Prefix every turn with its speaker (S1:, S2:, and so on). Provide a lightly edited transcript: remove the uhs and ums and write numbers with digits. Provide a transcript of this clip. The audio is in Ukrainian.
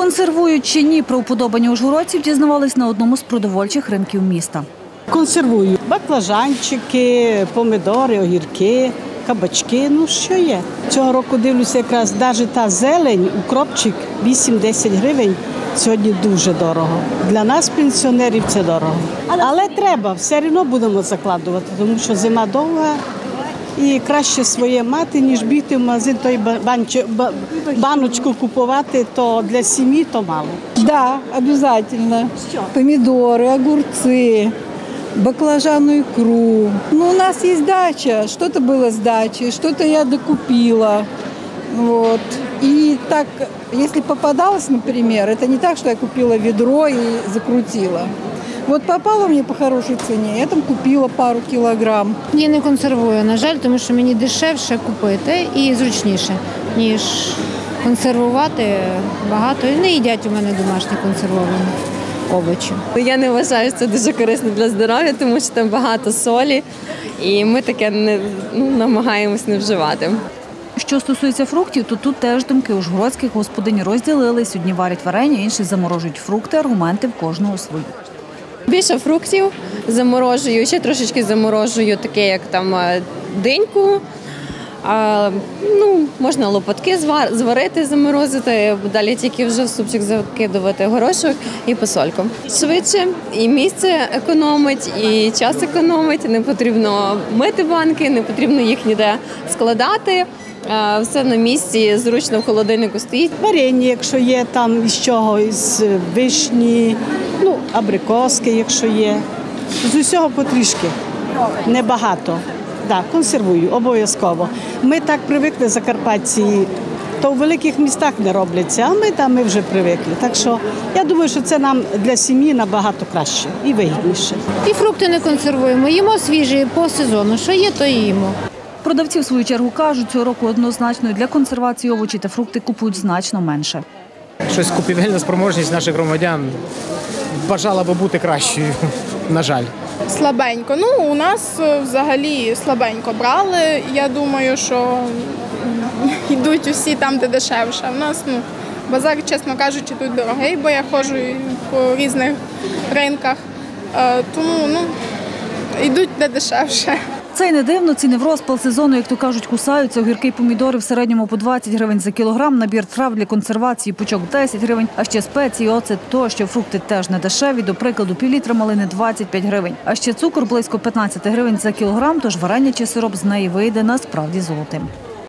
S1: Консервують чи ні, про уподобання ужгородців дізнавались на одному з продовольчих ринків міста.
S2: Консервую баклажанчики, помідори, огірки, кабачки, ну що є. Цього року дивлюся якраз, навіть та зелень, укропчик 8-10 гривень сьогодні дуже дорого. Для нас, пенсіонерів, це дорого. Але треба, все одно будемо закладувати, тому що зима довга і краще своє мати, ніж бігти в магазин, той баночку купувати, то для сім'ї то мало.
S3: Да, обязательно. Помидоры, огурцы, баклажанную икру. Ну, у нас есть дача, что-то было с дачи, что-то я докупила. Вот. И так, если попадалось, например, это не так, что я купила ведро и закрутила. Вот попало мне по хорошей цене, я там купила пару кілограм.
S4: Я не консервую, на жаль, тому що мені дешевше купити і зручніше, ніж консервувати багато. І не їдять у мене домашні консервовані овочі.
S5: Я не вважаю, що це дуже корисно для здоров'я, тому що там багато солі, і ми таке намагаємось не вживати.
S1: Що стосується фруктів, то тут теж думки ужгородських господинь розділились. Одні варять варення, інші заморожують фрукти, аргументи в кожного свої.
S5: Більше фруктів заморожую, ще трошечки заморожую, таке як там диньку. Можна лопатки зварити, заморозити, далі тільки вже в супчик закидувати горошок і посольку. Швидше і місце економить, і час економить, не потрібно мити банки, не потрібно їх ніде складати. Все на місці, зручно в холодильнику стоїть.
S2: Варення, якщо є там із чого, із вишні, абрикоски, якщо є. З усього потрішки, небагато. Так, консервую, обов'язково. Ми так привикли, закарпатці, то в великих містах не робляться, а ми вже привикли. Так що я думаю, що це нам для сім'ї набагато краще і вигідніше.
S4: І фрукти не консервуємо, їмо свіжі по сезону, що є, то і їмо.
S1: Продавці, в свою чергу, кажуть, цього року однозначно для консервації овочі та фрукти купують значно менше.
S6: Щось купівельна спроможність наших громадян бажала би бути кращою, на жаль.
S7: Слабенько. У нас взагалі слабенько брали. Я думаю, що йдуть усі там, де дешевше. У нас базар, чесно кажучи, тут дорогий, бо я ходжу по різних ринках. Тому йдуть де дешевше.
S1: Це й не дивно, ціни в розпал сезону, як то кажуть, кусаються. Огірки й помідори в середньому по 20 гривень за кілограм, набір трав для консервації пучок 10 гривень, а ще спеції, оцет тощо. Фрукти теж не дешеві, до прикладу, півлітра малини 25 гривень. А ще цукор близько 15 гривень за кілограм, тож варення чи сироп з неї вийде насправді золотим.